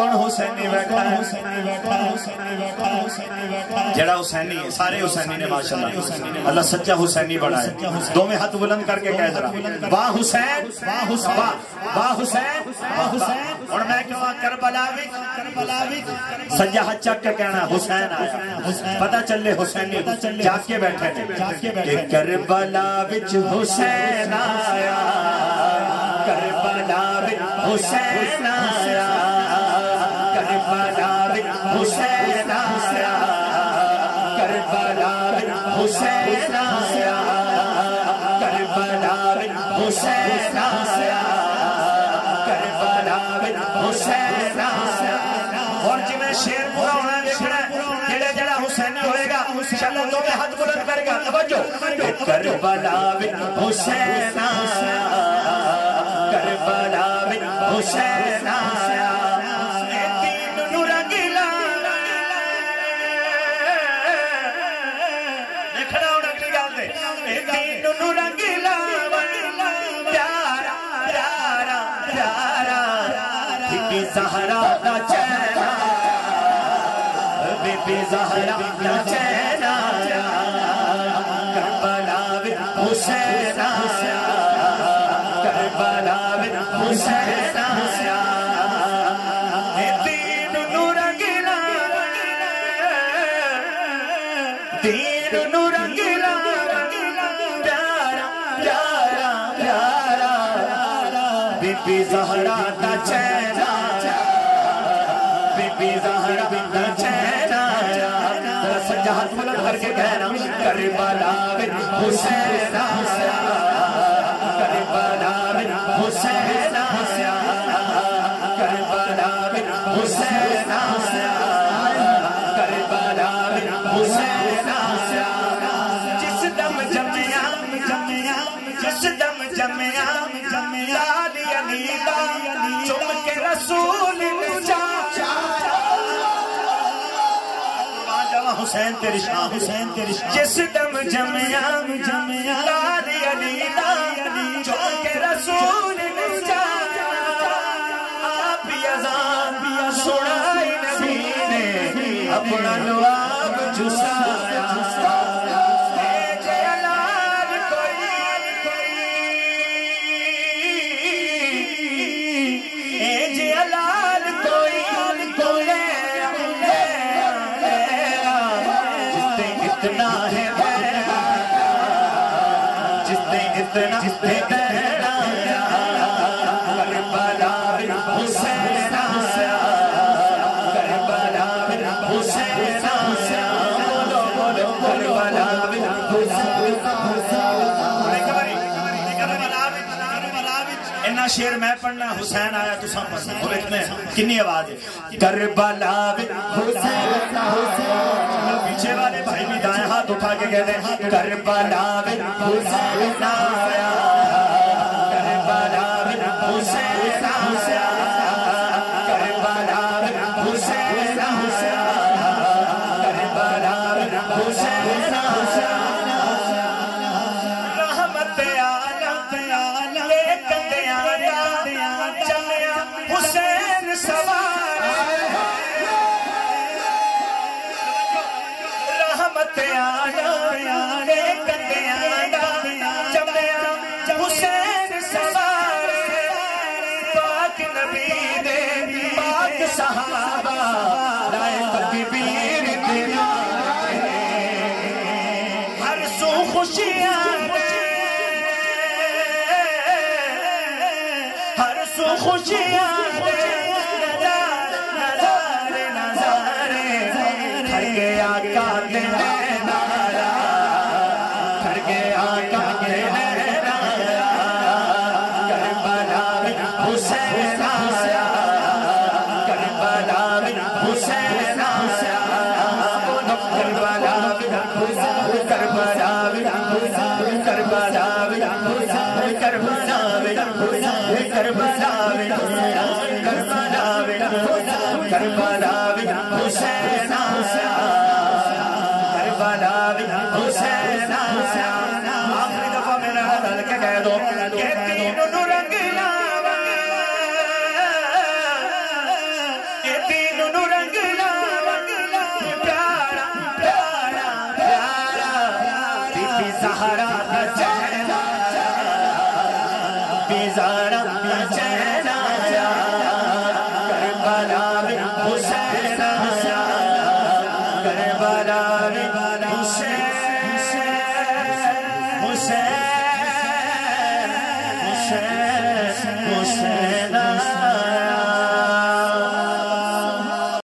کون حسینی بیٹھا ہے جڑا حسینی ہے سارے حسینی نے ماشاءاللہ اللہ سچا حسینی بڑا ہے دو میں ہاتھ بلند کر کے کہہ ذرا واہ حسین واہ حسین واہ حسین واہ حسین اور میں کہوں کربلا وچ سجا ہاتھ چک کے کہنا حسین آیا پتہ چلے حسینی جاگ کے بیٹھے نے کربلا وچ حسین آیا کربلا وچ حسین آیا کربلا وچ حسین آیا کربلا وچ حسین آیا کربلا وچ حسین آیا کربلا وچ حسین آیا اور جی میں شیر پورا ہونا دیکھنا جڑا جڑا حسینی ہوئے گا چلو تو میں ہاتھ بلند کرے گا توجہ کربلا وچ حسین آیا کربلا وچ حسین آیا دین نو رنگیلا دیکھنا ہونا کی گل دے دین نو رنگیلا پیارا پیارا پیارا بی بی زہرا دا چہرہ بی بی زہرا دا چہرہ کربلا وچ حسین آیا کربلا وچ حسین آیا دین نو رنگیلا دین نو رنگیلا پیارا پیارا پیارا بی بی زہرا دا چہرہ بی بی زہرا دا چہرہ سجا ہاتھ بلند کر کے کہنا کربلا وچ حسین آیا کربلا وچ حسین آیا کربلا وچ حسین آیا کربلا وچ حسین آیا جس دم جمیا جس دم جمیا یاد علی دا چم کے رسول حسین تیری شان حسین تیری شان جس دم جمیا یاد علی دا چم کے رسول آپ اذان سنائی نبی نے اپنا لعاب چسایا کربلا حسین آیا کربلا حسین آیا بولو بولو کربلا اینا شیر میں پڑھنا حسین آیا تو سب پڑھنا وہ اتنے کنی آواز ہے کربلا حسین پیچھے والے بھائی بھی دائیں ہاتھ اٹھا کے کہتے ہیں کربلا حسین آیا کربلا حسین آیا کربلا حسین آیا کربلا حسین آیا رحمت عالم لے کندیاں چلیا حسین سوار رحمت عالم لے کندیاں چلیا حسین سوار پاک نبی دے پاک صحابہ رائے تکبیر دینا ہر سو خوشیاں ہر سو خوشیاں نظارے نظارے کھڑ کے آقا کے نارا کھڑ کے آقا کے نارا کربلا حسین آیا کربلا حسین آیا کربلا کربلا کربلا کربلا کربلا کربلا حسین آیا کربلا حسین آیا آخری دفعہ میرا حضر کے کہہ دو کہ تین نو رنگلا زہرا کا چہرہ